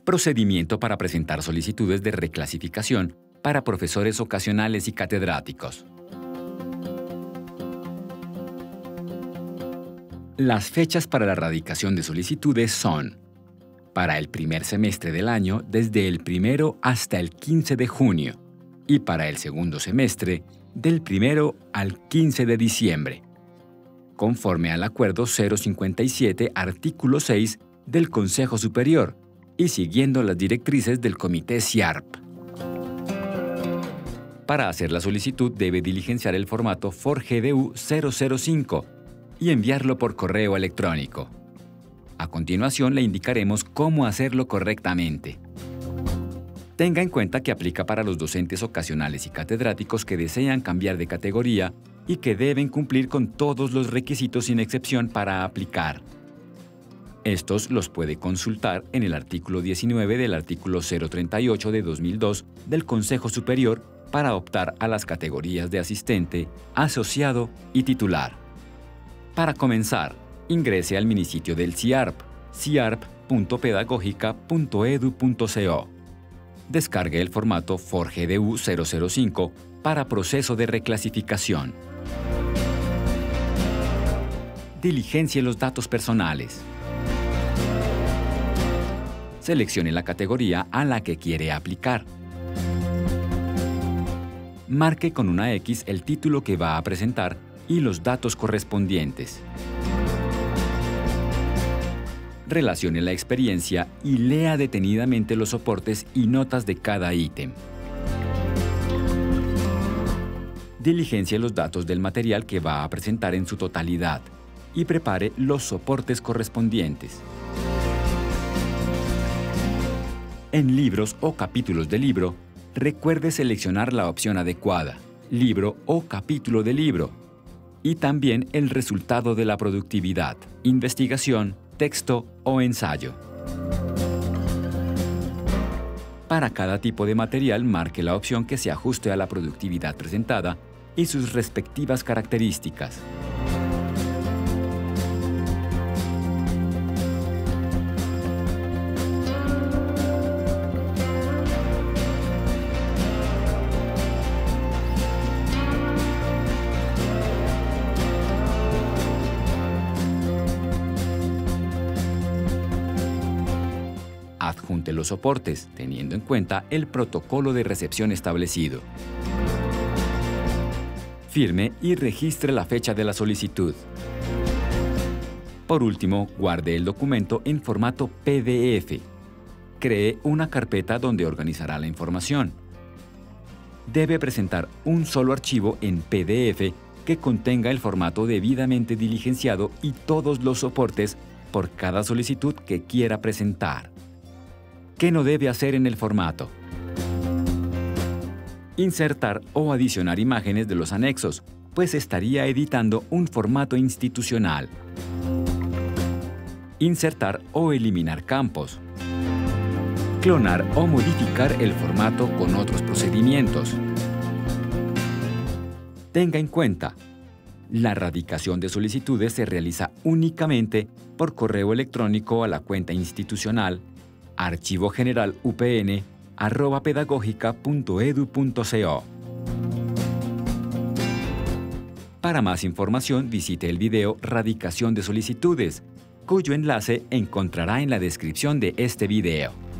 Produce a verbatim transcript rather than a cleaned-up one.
Procedimiento para presentar solicitudes de reclasificación para profesores ocasionales y catedráticos. Las fechas para la radicación de solicitudes son: para el primer semestre del año desde el primero hasta el quince de junio y para el segundo semestre del primero al quince de diciembre, conforme al Acuerdo cero cincuenta y siete, artículo seis del Consejo Superior y siguiendo las directrices del Comité C I A R P. Para hacer la solicitud debe diligenciar el formato FORGDU cero cero cinco y enviarlo por correo electrónico. A continuación le indicaremos cómo hacerlo correctamente. Tenga en cuenta que aplica para los docentes ocasionales y catedráticos que desean cambiar de categoría y que deben cumplir con todos los requisitos sin excepción para aplicar. Estos los puede consultar en el artículo diecinueve del artículo cero treinta y ocho de dos mil dos del Consejo Superior para optar a las categorías de asistente, asociado y titular. Para comenzar, ingrese al minisitio del C I A R P, ciarp punto pedagogica punto edu punto co. Descargue el formato FORGDU cero cero cinco para proceso de reclasificación. Diligencie los datos personales. Seleccione la categoría a la que quiere aplicar. Marque con una X el título que va a presentar y los datos correspondientes. Relacione la experiencia y lea detenidamente los soportes y notas de cada ítem. Diligencie los datos del material que va a presentar en su totalidad y prepare los soportes correspondientes. En libros o capítulos de libro, recuerde seleccionar la opción adecuada, libro o capítulo de libro, y también el resultado de la productividad, investigación, texto o ensayo. Para cada tipo de material, marque la opción que se ajuste a la productividad presentada y sus respectivas características. Adjunte los soportes, teniendo en cuenta el protocolo de recepción establecido. Firme y registre la fecha de la solicitud. Por último, guarde el documento en formato P D F. Cree una carpeta donde organizará la información. Debe presentar un solo archivo en P D F que contenga el formato debidamente diligenciado y todos los soportes por cada solicitud que quiera presentar. ¿Qué no debe hacer en el formato? Insertar o adicionar imágenes de los anexos, pues estaría editando un formato institucional. Insertar o eliminar campos. Clonar o modificar el formato con otros procedimientos. Tenga en cuenta, la radicación de solicitudes se realiza únicamente por correo electrónico a la cuenta institucional archivo general U P N arroba pedagogica punto edu punto co. Para más información visite el video Radicación de solicitudes, cuyo enlace encontrará en la descripción de este video.